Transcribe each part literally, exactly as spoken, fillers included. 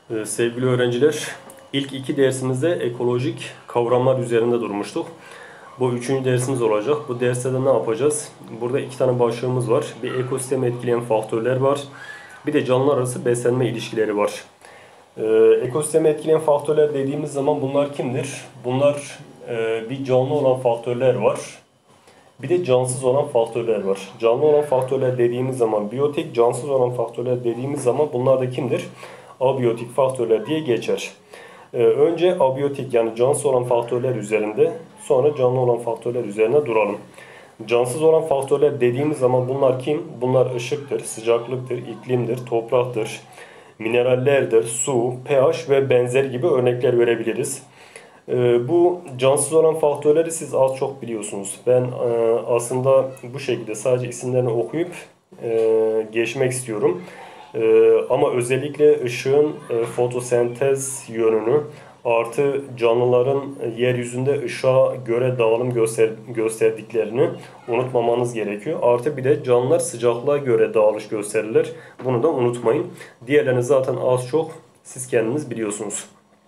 Ee, sevgili öğrenciler, ilk iki dersimizde ekolojik kavramlar üzerinde durmuştuk. Bu üçüncü dersimiz olacak. Bu derste de ne yapacağız? Burada iki tane başlığımız var. Bir ekosistemi etkileyen faktörler var. Bir de canlılar arası beslenme ilişkileri var. Ee, ekosistemi etkileyen faktörler dediğimiz zaman bunlar kimdir? Bunlar e, bir canlı olan faktörler var. Bir de cansız olan faktörler var. Canlı olan faktörler dediğimiz zaman biyotik, cansız olan faktörler dediğimiz zaman bunlar da kimdir? Abiyotik faktörler diye geçer. Ee, önce abiyotik yani cansız olan faktörler üzerinde, sonra canlı olan faktörler üzerine duralım. Cansız olan faktörler dediğimiz zaman bunlar kim? Bunlar ışıktır, sıcaklıktır, iklimdir, topraktır, minerallerdir, su, pH ve benzeri gibi örnekler verebiliriz. Ee, bu cansız olan faktörleri siz az çok biliyorsunuz. Ben e, aslında bu şekilde sadece isimlerini okuyup e, geçmek istiyorum. E, ama özellikle ışığın e, fotosentez yönünü artı canlıların yeryüzünde ışığa göre dağılım göster gösterdiklerini unutmamanız gerekiyor. Artı bir de canlılar sıcaklığa göre dağılış gösterirler. Bunu da unutmayın. Diğerlerini zaten az çok siz kendiniz biliyorsunuz.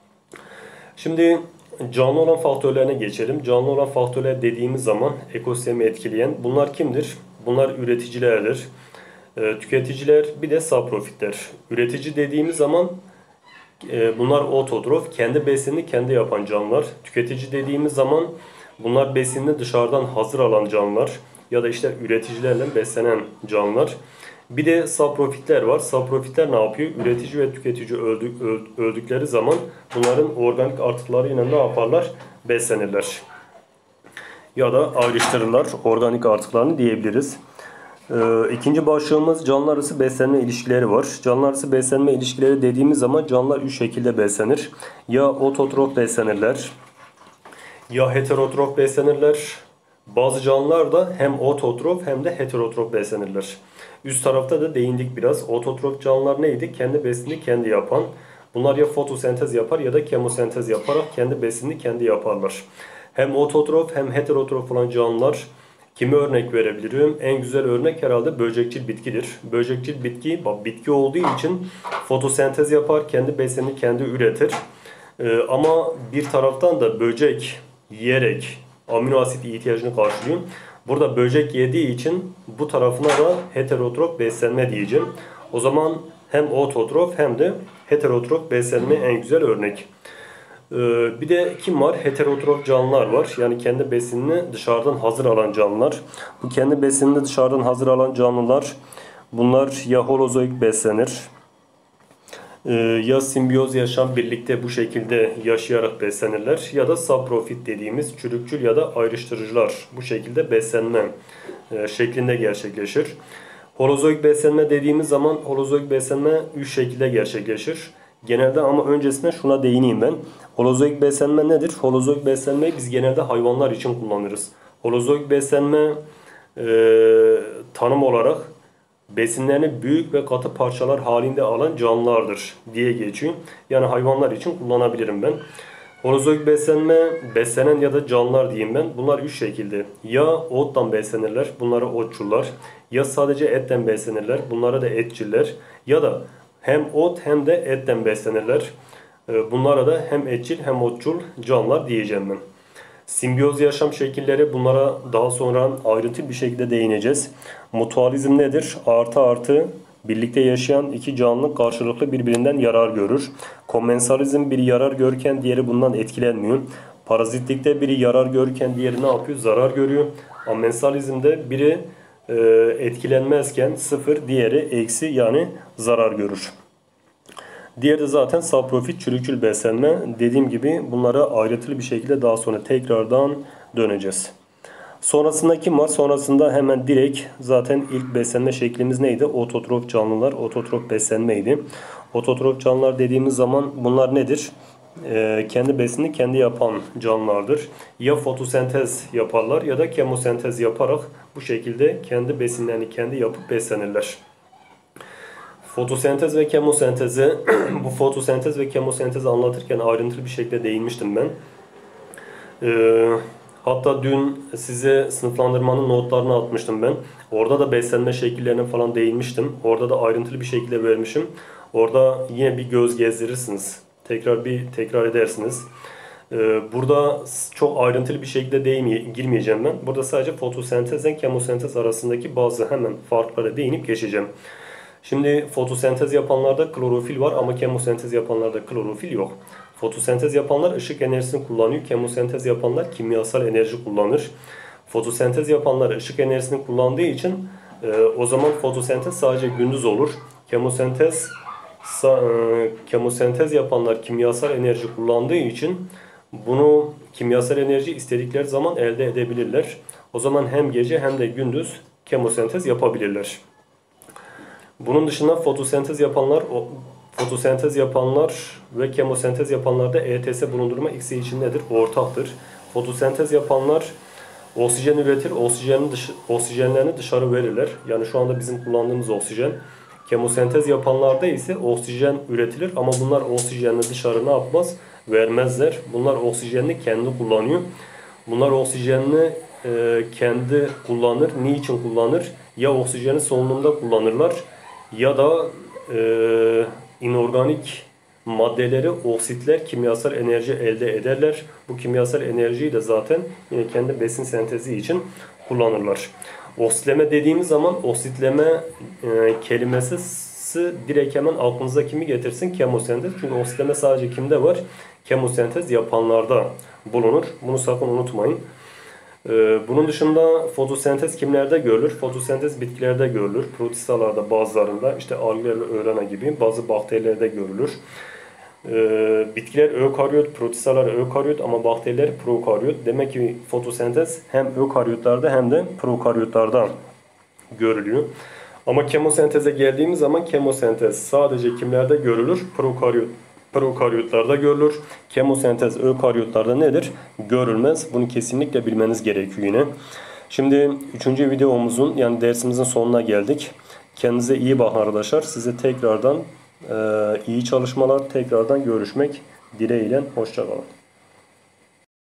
Şimdi canlı olan faktörlerine geçelim. Canlı olan faktörler dediğimiz zaman ekosistemi etkileyen bunlar kimdir? Bunlar üreticilerdir. E, tüketiciler bir de saprofitler. Üretici dediğimiz zaman e, bunlar ototrof, kendi besinini kendi yapan canlılar. Tüketici dediğimiz zaman bunlar besinini dışarıdan hazır alan canlılar ya da işte üreticilerle beslenen canlılar. Bir de saprofitler var. Saprofitler ne yapıyor? Üretici ve tüketici öldük, öldükleri zaman bunların organik artıklarıyla ne yaparlar? Beslenirler. Ya da ayrıştırırlar organik artıklarını diyebiliriz. Ee, ikinci başlığımız canlılar arası beslenme ilişkileri var. Canlılar arası beslenme ilişkileri dediğimiz zaman canlılar üç şekilde beslenir. Ya ototrof beslenirler, ya heterotrof beslenirler. Bazı canlılar da hem ototrof hem de heterotrof beslenirler. Üst tarafta da değindik biraz. Ototrof canlılar neydi? Kendi besinini kendi yapan. Bunlar ya fotosentez yapar ya da kemosentez yaparak kendi besinini kendi yaparlar. Hem ototrof hem heterotrof olan canlılar. Kimi örnek verebilirim? En güzel örnek herhalde böcekçil bitkidir. Böcekçil bitki, bitki olduğu için fotosentez yapar, kendi besinini kendi üretir. Ee, ama bir taraftan da böcek yiyerek amino asit ihtiyacını karşılıyor. Burada böcek yediği için bu tarafına da heterotrof beslenme diyeceğim. O zaman hem ototrof hem de heterotrof beslenme en güzel örnek. Bir de kim var? Heterotrof canlılar var. Yani kendi besinini dışarıdan hazır alan canlılar. Bu kendi besinini dışarıdan hazır alan canlılar bunlar ya holozoik beslenir ya simbiyoz yaşam birlikte bu şekilde yaşayarak beslenirler ya da saprofit dediğimiz çürükçül ya da ayrıştırıcılar bu şekilde beslenme şeklinde gerçekleşir. Holozoik beslenme dediğimiz zaman holozoik beslenme üç şekilde gerçekleşir. Genelde ama öncesinde şuna değineyim ben. Holozoik beslenme nedir? Holozoik beslenmeyi biz genelde hayvanlar için kullanırız. Holozoik beslenme e, tanım olarak besinlerini büyük ve katı parçalar halinde alan canlılardır diye geçiyor. Yani hayvanlar için kullanabilirim ben. Holozoik beslenme, beslenen ya da canlılar diyeyim ben. Bunlar üç şekilde. Ya ottan beslenirler, bunlara otçullar. Ya sadece etten beslenirler, bunlara da etçiller. Ya da hem ot hem de etten beslenirler. Bunlara da hem etçil hem otçul canlılar diyeceğim ben. Simbiyoz yaşam şekilleri, bunlara daha sonra ayrıntılı bir şekilde değineceğiz. Mutualizm nedir? Artı artı birlikte yaşayan iki canlı karşılıklı birbirinden yarar görür. Komensalizm biri yarar görürken diğeri bundan etkilenmiyor. Parazitlikte biri yarar görürken diğeri ne yapıyor? Zarar görüyor. Amensalizmde biri e, etkilenmezken sıfır, diğeri eksi yani zarar görür. Diğeri de zaten saprofit çürükçül beslenme. Dediğim gibi bunlara ayrıntılı bir şekilde daha sonra tekrardan döneceğiz. Sonrasında kim var? Sonrasında hemen direkt zaten ilk beslenme şeklimiz neydi? Ototrof canlılar, ototrof beslenmeydi. Ototrof canlılar dediğimiz zaman bunlar nedir? Ee, kendi besinini kendi yapan canlılardır. Ya fotosentez yaparlar ya da kemosentez yaparak bu şekilde kendi besinlerini kendi yapıp beslenirler. Fotosentez ve kemosenteze bu fotosentez ve kemosentezi anlatırken ayrıntılı bir şekilde değinmiştim ben. Ee, hatta dün size sınıflandırmanın notlarını atmıştım ben. Orada da beslenme şekillerine falan değinmiştim. Orada da ayrıntılı bir şekilde vermişim. Orada yine bir göz gezdirirsiniz. Tekrar bir tekrar edersiniz. Burada çok ayrıntılı bir şekilde değinmeye, girmeyeceğim ben. Burada sadece fotosentezle kemosentez arasındaki bazı hemen farklara değinip geçeceğim. Şimdi fotosentez yapanlarda klorofil var ama kemosentez yapanlarda klorofil yok. Fotosentez yapanlar ışık enerjisini kullanıyor. Kemosentez yapanlar kimyasal enerji kullanır. Fotosentez yapanlar ışık enerjisini kullandığı için e, o zaman fotosentez sadece gündüz olur. Kemosentez sa, e, kemosentez yapanlar kimyasal enerji kullandığı için bunu kimyasal enerji istedikleri zaman elde edebilirler. O zaman hem gece hem de gündüz kemosentez yapabilirler. Bunun dışında fotosentez yapanlar fotosentez yapanlar ve kemosentez yapanlarda E T S bulundurma ikisi için nedir? Ortaktır. Fotosentez yapanlar oksijen üretir, oksijenin dış, oksijenlerini dışarı verirler. Yani şu anda bizim kullandığımız oksijen. Kemosentez yapanlarda ise oksijen üretilir ama bunlar oksijenini dışarı ne yapmaz? Vermezler. Bunlar oksijenini kendi kullanıyor. Bunlar oksijenini e, kendi kullanır. Niçin kullanır? Ya oksijeni solunumda kullanırlar ya da e, inorganik maddeleri oksitler kimyasal enerji elde ederler. Bu kimyasal enerjiyi de zaten yine kendi besin sentezi için kullanırlar. Oksitleme dediğimiz zaman oksitleme e, kelimesi direkt hemen aklınıza kimi getirsin? Kemosentez. Çünkü oksitleme sadece kimde var? Kemosentez yapanlarda bulunur. Bunu sakın unutmayın. Ee, bunun dışında fotosentez kimlerde görülür? Fotosentez bitkilerde görülür. Protistalarda bazılarında, işte algler, öğrena gibi bazı bakterilerde görülür. Ee, bitkiler ökaryot, protistalar ökaryot ama bakteriler prokaryot. Demek ki fotosentez hem ökaryotlarda hem de prokaryotlarda görülüyor. Ama kemosenteze geldiğimiz zaman kemosentez sadece kimlerde görülür? Prokaryot. Prokaryotlarda görülür. Kemosentez ökaryotlarda nedir? Görülmez. Bunu kesinlikle bilmeniz gerekiyor yine. Şimdi üçüncü videomuzun yani dersimizin sonuna geldik. Kendinize iyi bakın arkadaşlar. Size tekrardan e, iyi çalışmalar, tekrardan görüşmek dileğiyle. Hoşça kalın.